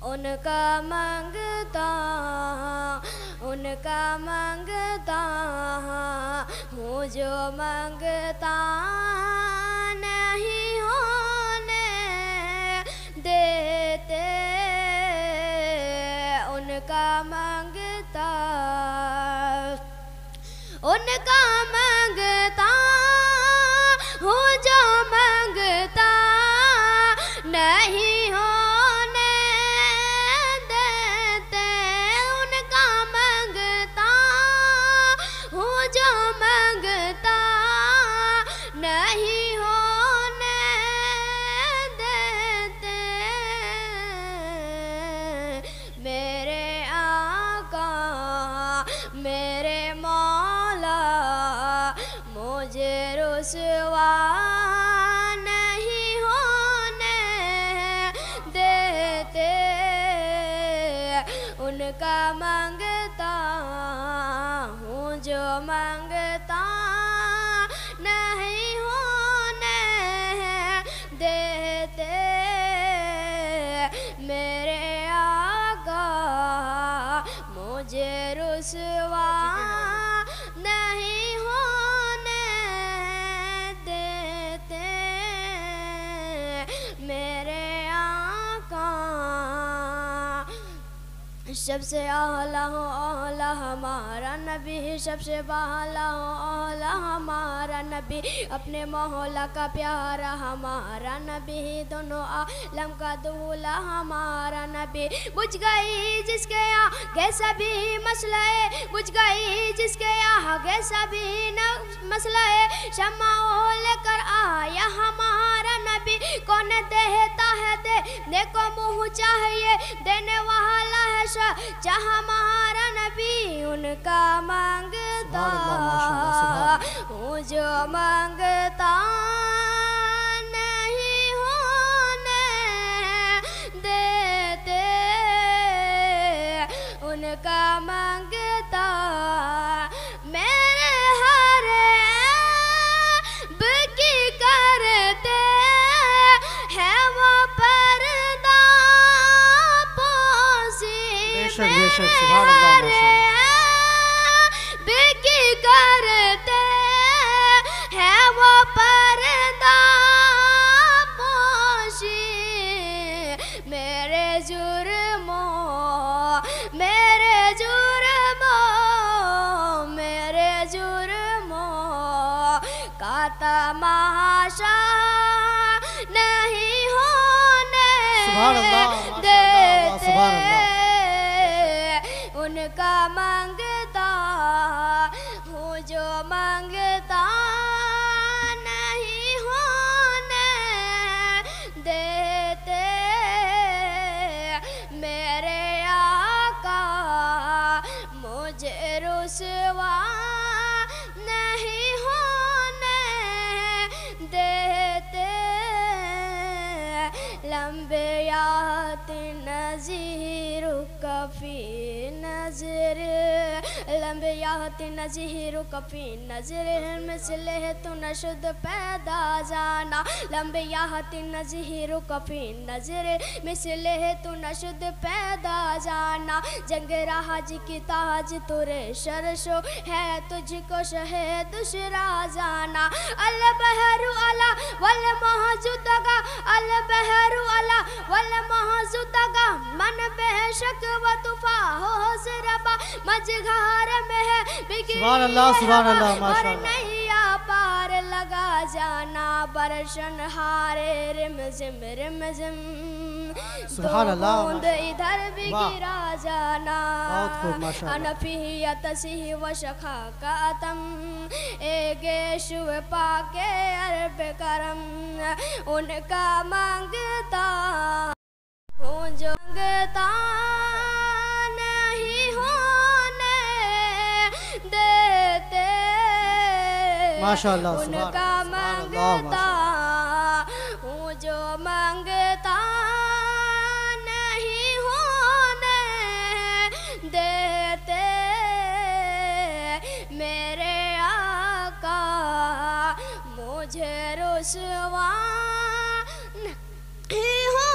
उनका मांगता हूँ जो मांगता नहीं होने देते, उनका मांगता हूँ जो मांगता नहीं होने देते, उनका मांगता हूँ जो मांगता नहीं होने देते। मेरे आका मेरे मौला मुझे रुसवा नहीं होने देते, उनका मांगता हूँ जो मांगता नहीं होने देते। मेरे आका मुझे रुसवा नहीं होने देते, मेरे आका सबसे आला हो आला हमारा नबी, सबसे बाला हो आला हमारा नबी, अपने मौला का प्यारा हमारा नबी, दोनों आलम का दूल्हा हमारा नबी। बुझ गई जिसके आगे सभी मसले, बुझ गई जिसके आगे सभी मसले, शम्मा लेकर आया हमारा नबी। कौन देता है देने को मुँह चाहिए, देने वाला है चाह हमारा नबी, उनका मांगता हूँ जो मांगता नहीं होने देते, उनका मांगता मेरे हर बकी करते हैं वो पर्दा पोसी, बेकी करते हैं वो पर्दा पोशी। मेरे जुर्मों का तमाशा नहीं होने देते, उनका मांगता हूँ जो मांगता नहीं होने देते। मेरे आका मुझे रुसवा नहीं होने देते, लंबे यात नज़ीर कफ़ी नज़र, लंबे यात नज़ीर कफ़ी नज़र, मिसले तू नशुद पैदा जाना, लंबे यात नज़ीर कफ़ी नज़र, मिसले तू नशुद पैदा जाना। जंग राज की ताज तुरे शरशो है, तुझको शहे दुशरा जाना। अल बहरू अला वल महजुदगा, अल बहरू अला वल महजुदगा, मन बेशक व तुफा हो सिरबा, मझधार में है सुभान अल्लाह और नैया पार लगा जाना, बरशन हारे रिम जिम सुभान अल्लाह, इधर भी गिरा जाना। बहुत खूब माशाअल्लाह। अनफियत सी व शखा का तम एगेशु पाके अरब करम, उनका मांगता हूँ जो मांगता नहीं होने देते, माशाअल्लाह, उनका मांगता हूँ जो मांगता नहीं होने देते। मेरे आका मुझे रुसवा नहीं